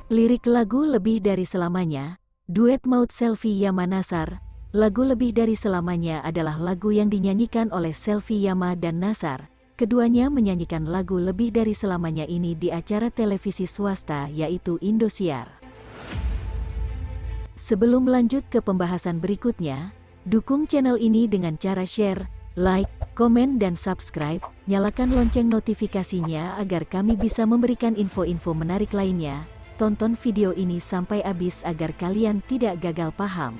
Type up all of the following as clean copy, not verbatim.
Lirik lagu Lebih Dari Selamanya, duet Maut Selfie Yama Nasar. Lagu Lebih Dari Selamanya adalah lagu yang dinyanyikan oleh Selfie Yama dan Nasar. Keduanya menyanyikan lagu Lebih Dari Selamanya ini di acara televisi swasta yaitu Indosiar. Sebelum lanjut ke pembahasan berikutnya, dukung channel ini dengan cara share, like, komen dan subscribe, nyalakan lonceng notifikasinya agar kami bisa memberikan info-info menarik lainnya. Tonton video ini sampai habis agar kalian tidak gagal paham.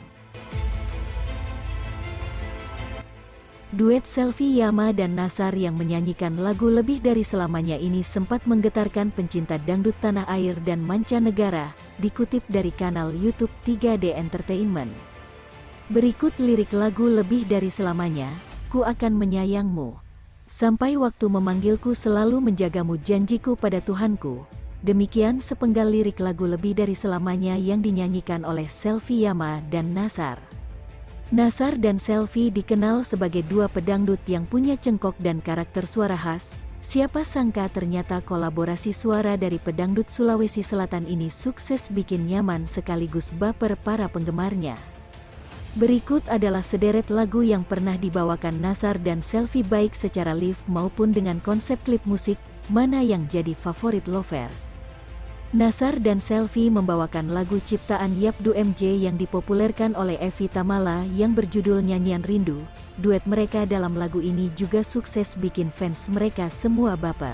Duet Selfie Yama dan Nasar yang menyanyikan lagu Lebih Dari Selamanya ini sempat menggetarkan pencinta dangdut tanah air dan mancanegara, dikutip dari kanal YouTube 3D Entertainment. Berikut lirik lagu Lebih Dari Selamanya, Ku Akan Menyayangmu. Sampai waktu memanggilku selalu menjagamu, janjiku pada Tuhanku. Demikian sepenggal lirik lagu Lebih Dari Selamanya yang dinyanyikan oleh Selfie Yama dan Nasar. Nasar dan Selfie dikenal sebagai dua pedangdut yang punya cengkok dan karakter suara khas. Siapa sangka ternyata kolaborasi suara dari pedangdut Sulawesi Selatan ini sukses bikin nyaman sekaligus baper para penggemarnya. Berikut adalah sederet lagu yang pernah dibawakan Nasar dan Selfie baik secara live maupun dengan konsep klip musik. Mana yang jadi favorit lovers? Nasar dan Selfie membawakan lagu ciptaan Yapdu MJ yang dipopulerkan oleh Evi Tamala yang berjudul Nyanyian Rindu. Duet mereka dalam lagu ini juga sukses bikin fans mereka semua baper.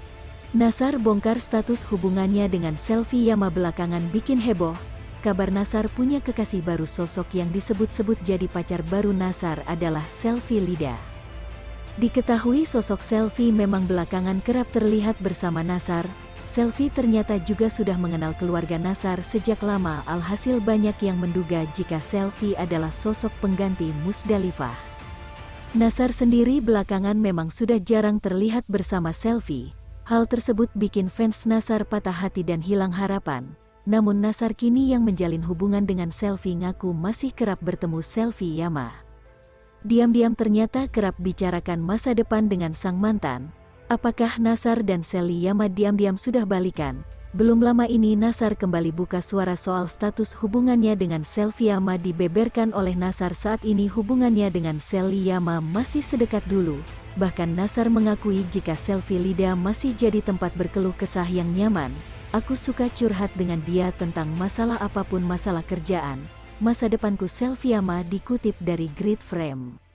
Nasar bongkar status hubungannya dengan Selfie Yama belakangan bikin heboh. Kabar Nasar punya kekasih baru. Sosok yang disebut-sebut jadi pacar baru Nasar adalah Selfie Lida. Diketahui sosok Selfie memang belakangan kerap terlihat bersama Nasar. Selfie ternyata juga sudah mengenal keluarga Nasar sejak lama, alhasil banyak yang menduga jika Selfie adalah sosok pengganti Musdalifah. Nasar sendiri belakangan memang sudah jarang terlihat bersama Selfie. Hal tersebut bikin fans Nasar patah hati dan hilang harapan. Namun Nasar kini yang menjalin hubungan dengan Selfie ngaku masih kerap bertemu Selfie Yama. Diam-diam ternyata kerap bicarakan masa depan dengan sang mantan. Apakah Nasar dan Selfie Yama diam-diam sudah balikan? Belum lama ini Nasar kembali buka suara soal status hubungannya dengan Selfie Yama. Dibeberkan oleh Nasar saat ini hubungannya dengan Selfie Yama masih sedekat dulu. Bahkan Nasar mengakui jika Selfie Lida masih jadi tempat berkeluh kesah yang nyaman. Aku suka curhat dengan dia tentang masalah apapun, masalah kerjaan, masa depanku. Selfie Yama dikutip dari Grid Frame.